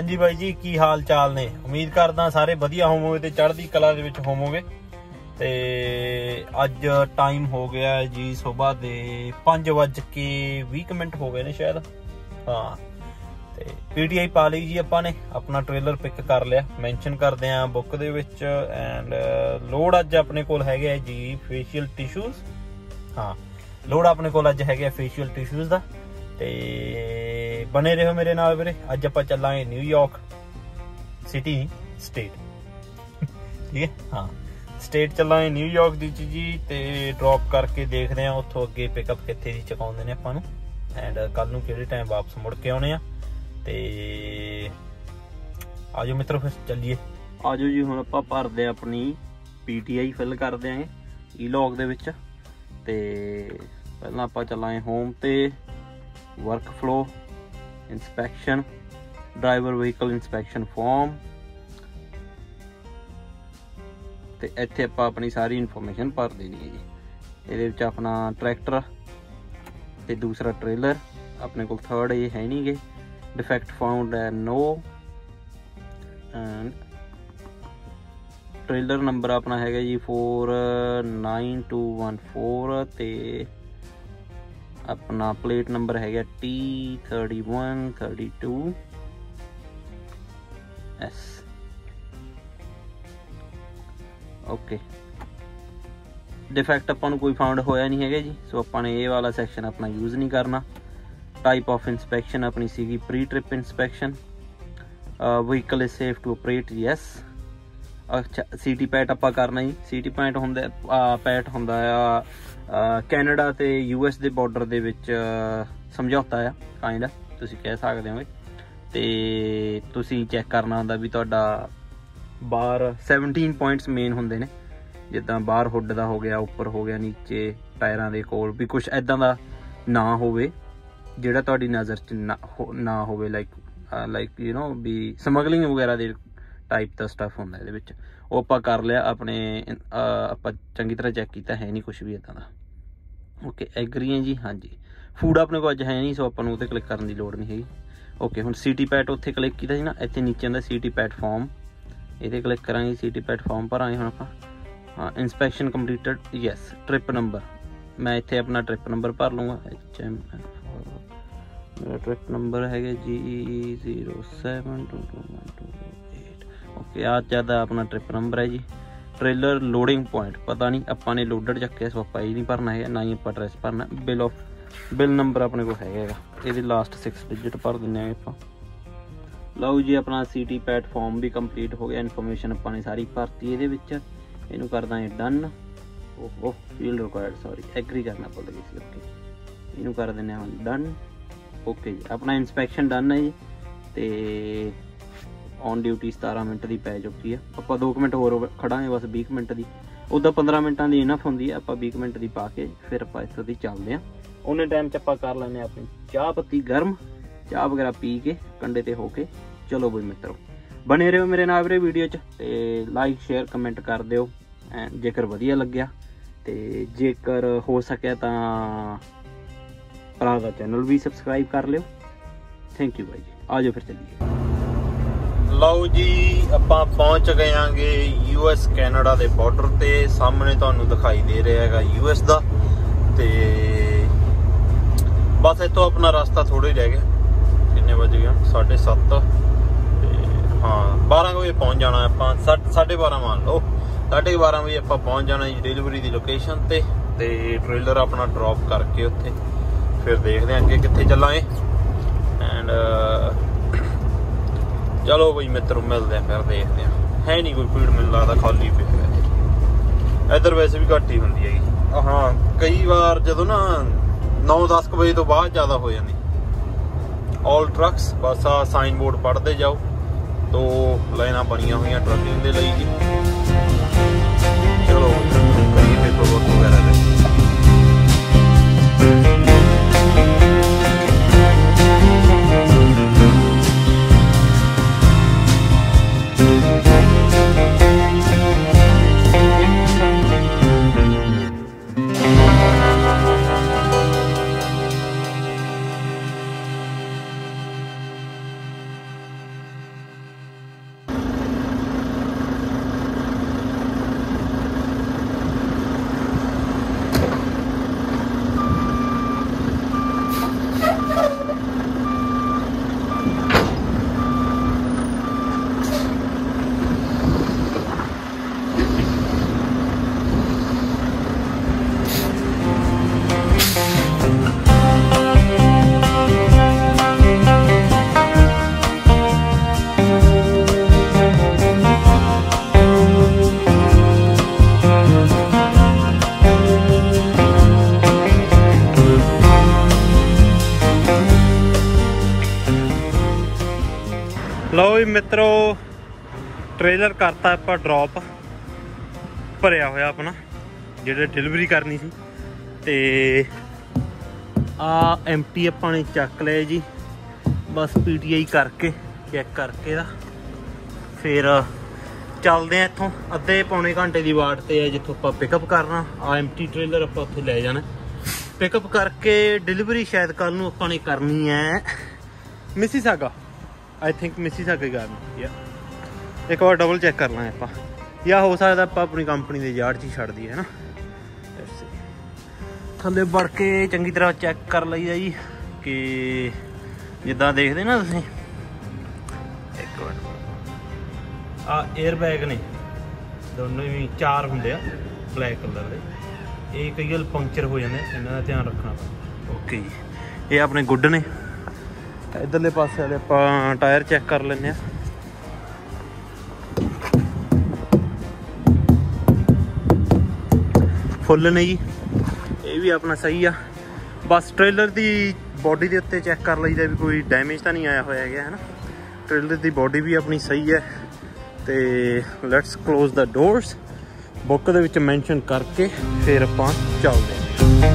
ਹਾਂਜੀ ਬਾਈ ਜੀ, ਕੀ ਹਾਲ ਚਾਲ ਨੇ? ਉਮੀਦ ਕਰਦਾ ਸਾਰੇ ਵਧੀਆ ਹੋਵੋਗੇ ਤੇ ਚੜ੍ਹਦੀ ਕਲਾ ਦੇ ਵਿੱਚ ਹੋਵੋਗੇ। ਤੇ ਅੱਜ ਟਾਈਮ ਹੋ ਗਿਆ ਜੀ ਸਵੇਰ ਦੇ 5:20 ਹੋ ਗਏ ਨੇ ਸ਼ਾयद। हाँ ਤੇ PTI ਪਾ ਲਈ ਜੀ ਆਪਾਂ ਨੇ, ਆਪਣਾ ट्रेलर पिक कर लिया। मैंशन करते हैं बुक ਦੇ ਵਿੱਚ। एंड लोड ਅੱਜ ਆਪਣੇ ਕੋਲ ਹੈਗੇ जी फेशियल टिश्यूज। हाँ लोड ਆਪਣੇ ਕੋਲ ਅੱਜ ਹੈਗੇ फेशियल टिश्यूज ਦਾ। ਤੇ बने रहो मेरे नाल ਵੀਰੇ। ਅੱਜ ਆਪਾਂ ਚੱਲਾਂਗੇ न्यूयॉर्क सिटी स्टेट। ठीक है, हाँ स्टेट ਚੱਲਾਂਗੇ न्यूयॉर्क ਦੀ ਜੀ। ਤੇ ਡ੍ਰੌਪ ਕਰਕੇ ਦੇਖਦੇ ਆ ਉੱਥੋਂ ਅੱਗੇ ਪਿਕਅਪ ਕਿੱਥੇ ਦੀ ਚਕਾਉਂਦੇ ਨੇ ਆਪਾਂ ਨੂੰ। ਐਂਡ ਕੱਲ ਨੂੰ ਕਿਹੜੇ ਟਾਈਮ ਵਾਪਸ ਮੁੜ ਕੇ ਆਉਣੇ ਆ। ਤੇ ਆਜੋ ਮਿੱਤਰੋ ਫਿਰ ਚੱਲੀਏ। ਆਜੋ ਜੀ, ਹੁਣ ਆਪਾਂ ਭਰਦੇ ਆਪਣੀ PTI ਫਿਲ ਕਰ ਦਿਆਂਗੇ ਈਲੌਗ ਦੇ ਵਿੱਚ। ਤੇ ਪਹਿਲਾਂ ਆਪਾਂ ਚੱਲਾਂਗੇ ਹੋਮ ਤੇ work flow inspection, driver vehicle inspection form. तो इत्थे आपां अपनी सारी इन्फॉर्मेशन भर देनी है जी। ये अपना ट्रैक्टर ते दूसरा ट्रेलर अपने को थर्ड ये है नहीं गे। डिफेक्ट फाउंड है नो। ट्रेलर नंबर अपना है जी 49214 ते अपना प्लेट नंबर है T3132S। ओके, डिफेक्ट अपन कोई फाउंड होया नहीं है जी। सो अपन ने ये वाला सैक्शन अपना यूज़ नहीं करना। टाइप ऑफ इंस्पैक्शन अपनी सी pre trip inspection. Vehicle is safe to operate, yes. अच्छा, CT पैट ਆਪਾਂ करना जी। CT पैट ਹੁੰਦਾ पैट ਹੁੰਦਾ ਆ ਕੈਨੇਡਾ ਤੇ US ਦੇ ਬਾਰਡਰ ਦੇ ਵਿੱਚ ਸਮਝੌਤਾ ਆ ਕਾਇੰਡ, ਤੁਸੀਂ ਕਹਿ ਸਕਦੇ ਹੋ। ਤੇ ਤੁਸੀਂ ਚੈੱਕ ਕਰਨਾ ਹੁੰਦਾ ਵੀ ਤੁਹਾਡਾ ਬਾਹਰ 17 ਪੁਆਇੰਟਸ ਮੇਨ ਹੁੰਦੇ ਨੇ, ਜਿੱਦਾਂ ਬਾਹਰ ਹੁੱਡ ਦਾ ਹੋ ਗਿਆ, ਉੱਪਰ ਹੋ ਗਿਆ, ਨੀਚੇ ਟਾਇਰਾਂ ਦੇ ਕੋਲ ਵੀ ਕੁਛ ਐਦਾਂ ਦਾ ਨਾ ਹੋਵੇ ਜਿਹੜਾ ਤੁਹਾਡੀ ਨਜ਼ਰ 'ਚ ਨਾ ਹੋਵੇ। ਲਾਈਕ ਯੂ ਨੋ ਵੀ ਸਮਗਲਿੰਗ ਵਗੈਰਾ ਦੇ टाइप का स्टफ होंगे ये। वो आप कर लिया अपने, आप चंगी तरह चैक किया, है नहीं कुछ भी इदा का। ओके, एग्री है जी। हाँ जी, फूड अपने को अज है नहीं, सो अपन उत्ते क्लिक करने की लोड़ नहीं हैगी। ओके, हुण CT पैट उत्थे क्लिक किया ना, इत्थे नीचे आंदा CT पैट फॉर्म, ये क्लिक करांगे। CT पैट फॉर्म भरांगे हुण आपां। हाँ, inspection completed, yes. Trip number मैं इत्थे अपना ट्रिप नंबर भर लूँगा। मेरा ट्रिप नंबर है जी 072212। ओके, आ ज़्यादा अपना ट्रिप नंबर है जी। ट्रेलर लोडिंग पॉइंट पता नहीं, अपा ने लोडर चक्के, सो आप ये नहीं भरना है, ना ही आप एड्रैस भरना। बिल नंबर अपने को है, ये लास्ट 6 डिजिट भर दें आप। लो जी, अपना CT पैट फॉर्म भी कंप्लीट हो गया। इन्फॉर्मेशन अपने सारी भरती ये कर दें डन। ओहो, फील्ड रिक्वायर्ड, सॉरी एग्री करना भुल गई सी। ओके, इनू कर दें हम डन। ओके जी, अपना इंस्पैक्शन डन है जी। तो ऑन ड्यूटी 17 मिनट की पै चुकी है। आप 2 मिनट होर खड़ा बस 20 मिनट की। उदा 15 मिनटा की इनफ होंगी है। आप 20 मिनट की पा के फिर आप इतों की चलते हैं। उन्ने टाइम च आप कर लें अपनी चाह पत्ती गर्म, चाह वगैरह पी के कंडे ते होके चलो बई मित्रों, बने रहो मेरे नाल वीरे वीडियो च। लाइक शेयर कमेंट कर दिओ जेकर वधिया लग्या। तो जेकर हो सके तो भरा दा चैनल भी सबसक्राइब कर लिओ। थैंक यू भाई जी। आ जाओ फिर चलिए। ਲਓ ਜੀ, ਆਪਾਂ ਪਹੁੰਚ ਗਏ ਆਂਗੇ US ਕੈਨੇਡਾ ਦੇ ਬਾਰਡਰ ਤੇ। ਸਾਹਮਣੇ ਤੁਹਾਨੂੰ ਦਿਖਾਈ ਦੇ ਰਿਹਾ ਹੈਗਾ US ਦਾ। ਤੇ ਬਸ ਇੱਥੋਂ ਆਪਣਾ ਰਸਤਾ ਥੋੜਾ ਹੀ ਰਹਿ ਗਿਆ। ਕਿੰਨੇ ਵਜ ਗਏ? 7:30। ਤੇ ਹਾਂ 12 ਵਜੇ ਪਹੁੰਚ ਜਾਣਾ ਆਪਾਂ। 12:30 ਮੰਨ ਲਓ, 12:30 ਵਜੇ ਆਪਾਂ ਪਹੁੰਚ ਜਾਣਾ ਜੀ ਡਿਲੀਵਰੀ ਦੀ ਲੋਕੇਸ਼ਨ ਤੇ। ਤੇ ਟ੍ਰੇਲਰ ਆਪਣਾ ਡ੍ਰੌਪ ਕਰਕੇ ਉੱਥੇ ਫਿਰ ਦੇਖਦੇ ਆਂ ਅੱਗੇ ਕਿੱਥੇ ਚੱਲਾਂਗੇ। ਐਂਡ चलो बई मित्रों, मिलते हैं फिर, देखते हैं। है नहीं कोई भीड़, मिल लगता खाली पे इधर वैसे भी घट ही होंगी है। हाँ, कई बार जो ना 9-10 बजे तो बाद ज़्यादा हो जाती। ऑल ट्रक्स बस आ साइन बोर्ड पढ़ते जाओ। 2 लाइना बनिया हुई ट्रकिंग के लिए जी। चलो करिए पेपर वर्क वगैरह। जी मित्रों ट्रेलर करता आपां ड्रॉप भरिया होया अपना जिहड़े डिलीवरी करनी सी ते आ एम्प्टी आपां ने चक लिया जी। बस PTI करके चैक करके दा फिर चलते हैं इत्थों अद्धे पौने घंटे की वाट ते है जिथों आपां पिकअप करना। आ एम्प्टी ट्रेलर आपां उत्थे लै जाना पिकअप करके डिलीवरी शायद कल नूं आपां ने करनी है मिसीसागा। आई थिंक मिसीसागा ही करनी या एक बार डबल चैक करना है आपां या हो सकता आपां अपनी कंपनी के यार्ड च ही छड्ड दईए है ना। थल्ले बढ़ के चंगी तरह चैक कर लईदा जी कि जिद्दां देखदे ना तुसीं एक मिनट आ एयर बैग ने दोनों ही 4 हुंदे आ ब्लैक कलर दे। ये कई गल पंक्चर हो जाते इन्हां दा ध्यान रखना। ओके जी ये अपने गुड ने। इधरले पासे वाले आपां टायर चैक कर लैंदे आ। फुल ने जी ये भी अपना सही आ। बस ट्रेलर की बॉडी के उत्ते चैक कर लईदा भी कोई डैमेज तो नहीं आया होया है ना। ट्रेलर की बॉडी भी अपनी सही है तो let's close the doors book दे विच मैंशन करके फिर आपां चलदे हैं।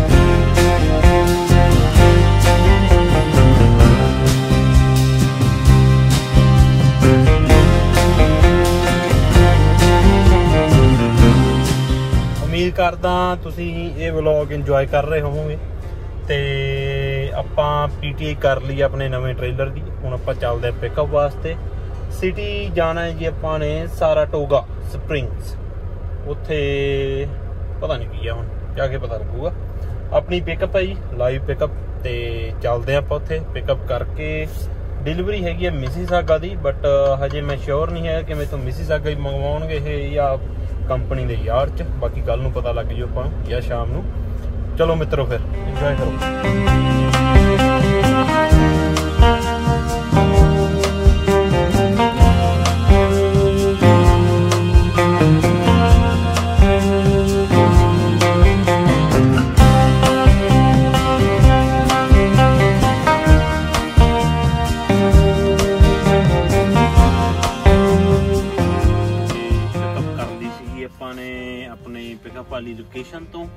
उम्मीद करदा तुसीं ये व्लॉग इंजॉय कर रहे होवोगे ते आपां PTI कर ली अपने नवे ट्रेलर की। हुण आपां चलदे पिकअप वास्ते सिटी जाना है जी। आपां ने साराटोगा स्प्रिंग्स उत्थे पता नहीं की है हुण जाके पता लगूगा। अपनी पिकअप है जी लाइव पिकअप ते चलदे आपां उत्थे पिकअप करके। डिलीवरी हैगी है मिसीसागा दी बट हजे मैं श्योर नहीं है कि मेरे तो मिसीसागा ही मंगवाउणगे ये या कंपनी दे यार्ड च। बाकी कल नूं पता लग जाऊ आपां या शाम नूं। चलो मित्रों फिर इंजॉय करो। अपने पिकअप वाली लोकेशन तो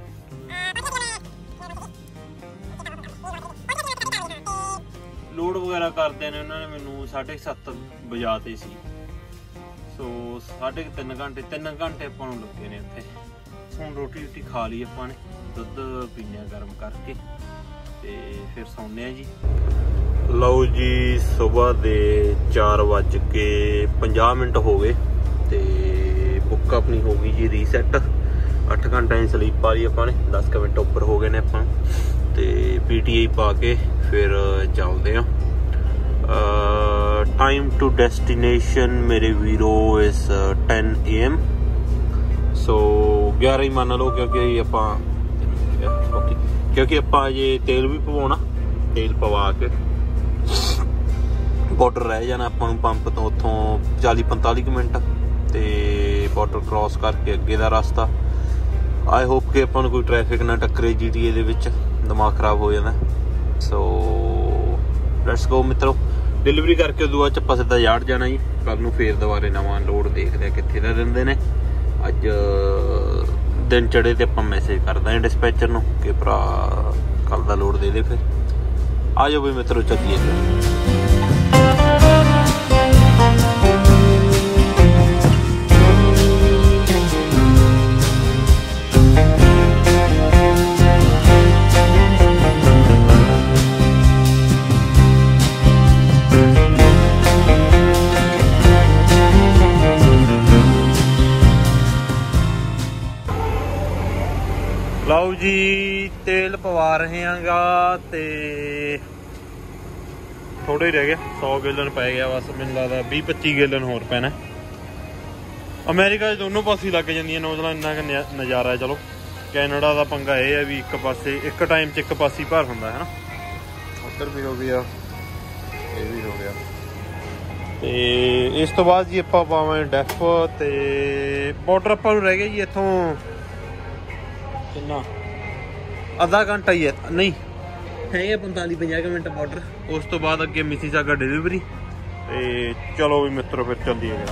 लोड वगैरह करते हैं उन्होंने मैनू 7:30 बजाते सी। सो 3.5 घंटे 3 घंटे अपन लगे ने उत्थे। हुण रोटी रूटी खा ली अपन ने दुध पीने गर्म करके ते फिर सौने जी। लो जी सुबह दे 4:50 हो गए ते बुक अपनी हो गई जी रीसैट। 8 घंटे की स्लीप पा ली अपने 10 मिनट उपर हो गए ने अपन ते PTI पा के फिर चलते हैं। टाइम टू डेस्टिनेशन मेरे वीरो इज 10 AM। सो 11 ही मान लो क्योंकि आपां ये तेल भी पवाना तेल पवा के बॉर्डर रह जाना आपां नूं पंप तो उत्थों 40-45 मिनट ते बॉर्डर क्रॉस करके अगे का रास्ता। आई होप कि अपन कोई ट्रैफिक ना टक्करे GTA दे विच दिमाग खराब हो जाता। सो लेट्स गो मित्रों डिलीवरी करके उदों बाद आपां सीधा यार्ड जाना जी। कल नूं फिर दोबारे नवां लोड देखते हैं कित्थे दा दिंदे ने। अज दिन चढ़े तो आपां मैसेज कर दें डिस्पैचर नूं कि भरा कल दा लोड दे दे। फिर आ जाओ भी मित्रों चलिए। लो जी तेल पवा रहे हैं ते थोड़े ही रह गया 100 गैलन पै गया बस। मैनूं लगदा 20-25 गैलन होर पैना। अमेरिका दोनों पासे लग जांदियां नोजलां इन्ना नज़ारा है। चलो कैनेडा का पंगा यह है भी एक पासे एक टाइम च एक पासे ही भर हुंदा है ना। उधर भी हो गया ये भी हो गया ते इस तो बाद जी आपां पावां डेफ ते बॉर्डर आपां नूं रह गया जी इत्थों कितना आधा घंटा ही है नहीं है 45-50 मिनट बॉर्डर। उस तो बाद अगे मिसीसागा डिलीवरी ਤੇ ਚਲੋ ਵੀ ਮਿੱਤਰੋ ਫਿਰ ਚੱਲੀਏ ਜਰਾ।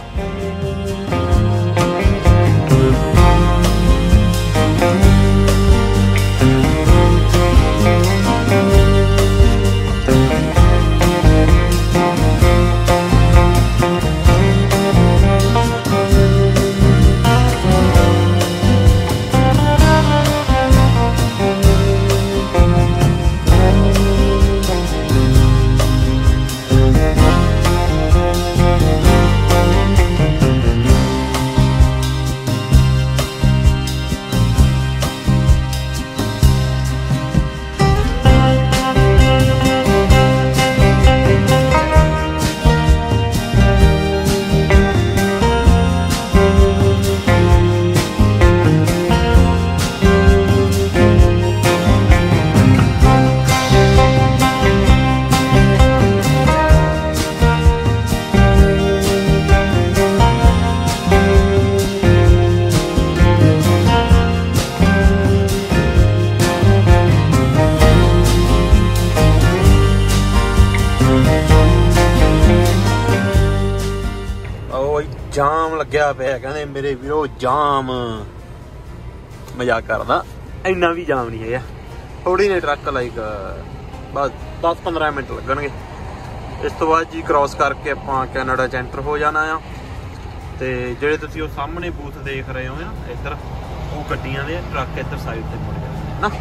ਜਾਮ ਲੱਗਿਆ ਪਿਆ ਕਹਿੰਦੇ ਮੇਰੇ ਵੀਰੋ, ਜਾਮ। ਮਜ਼ਾਕ ਕਰਦਾ, ਇੰਨਾ ਵੀ ਜਾਮ ਨਹੀਂ ਹੈਗਾ, ਥੋੜੀ ਨੇ ਟਰੱਕ ਲਾਈਕ ਬਸ 10-15 ਮਿੰਟ ਲੱਗਣਗੇ। ਇਸ ਤੋਂ ਬਾਅਦ ਜੀ ਕ੍ਰੋਸ ਕਰਕੇ ਆਪਾਂ ਕੈਨੇਡਾ 'ਚ ਐਂਟਰ ਹੋ ਜਾਣਾ ਆ। ਤੇ ਜਿਹੜੇ ਤੁਸੀਂ ਉਹ ਸਾਹਮਣੇ ਬੂਥ ਦੇਖ ਰਹੇ ਹੋ ਨਾ ਇੱਧਰ, ਉਹ ਗੱਡੀਆਂ ਦੇ ਟਰੱਕ ਇੱਧਰ ਸਾਈਡ ਤੇ ਮੁੜ ਜਾਂਦੇ ਨਾ।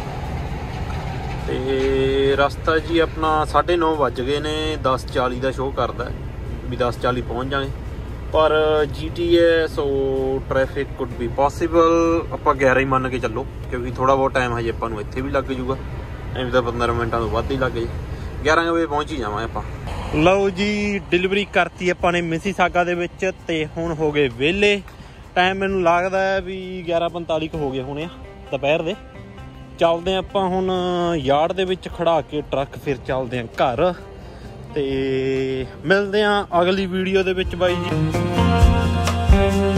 ਤੇ ਰਸਤਾ ਜੀ ਆਪਣਾ 9:30 ਵੱਜ ਗਏ ਨੇ, 10:40 ਦਾ ਸ਼ੋਅ ਕਰਦਾ ਵੀ 10:40 ਪਹੁੰਚ ਜਾਣੇ, ਪਰ GTA so traffic could be possible. ਆਪਾਂ 11 ਹੀ ਮੰਨ ਕੇ ਚੱਲੋ, ਕਿਉਂਕਿ ਥੋੜਾ ਬਹੁਤ ਟਾਈਮ ਹਜੇ ਆਪਾਂ ਨੂੰ ਇੱਥੇ ਵੀ ਲੱਗ ਜੂਗਾ, ਐਵੇਂ ਤਾਂ 15 ਮਿੰਟਾਂ ਤੋਂ ਵੱਧ ਹੀ ਲੱਗ ਜੇ। 11 ਵਜੇ ਪਹੁੰਚ ਹੀ ਜਾਵਾਂਗੇ ਆਪਾਂ। ਲਓ ਜੀ, ਡਿਲੀਵਰੀ ਕਰਤੀ ਆਪਾਂ ਨੇ ਮਿਸੀਸਾਗਾ ਦੇ ਵਿੱਚ, ਤੇ ਹੁਣ ਹੋ ਗਏ ਵਿਹਲੇ। ਟਾਈਮ ਮੈਨੂੰ ਲੱਗਦਾ ਹੈ ਵੀ 11:45 ਹੋ ਗਏ ਹੋਣੇ ਆ ਦੁਪਹਿਰ ਦੇ। ਚੱਲਦੇ ਹਾਂ ਆਪਾਂ ਹੁਣ ਯਾਰਡ ਦੇ ਵਿੱਚ ਖੜਾ ਕੇ ਟਰੱਕ, ਫਿਰ ਚੱਲਦੇ ਹਾਂ ਘਰ ਤੇ ਮਿਲਦੇ ਹਾਂ ਅਗਲੀ ਵੀਡੀਓ ਦੇ ਵਿੱਚ ਬਾਈ ਜੀ।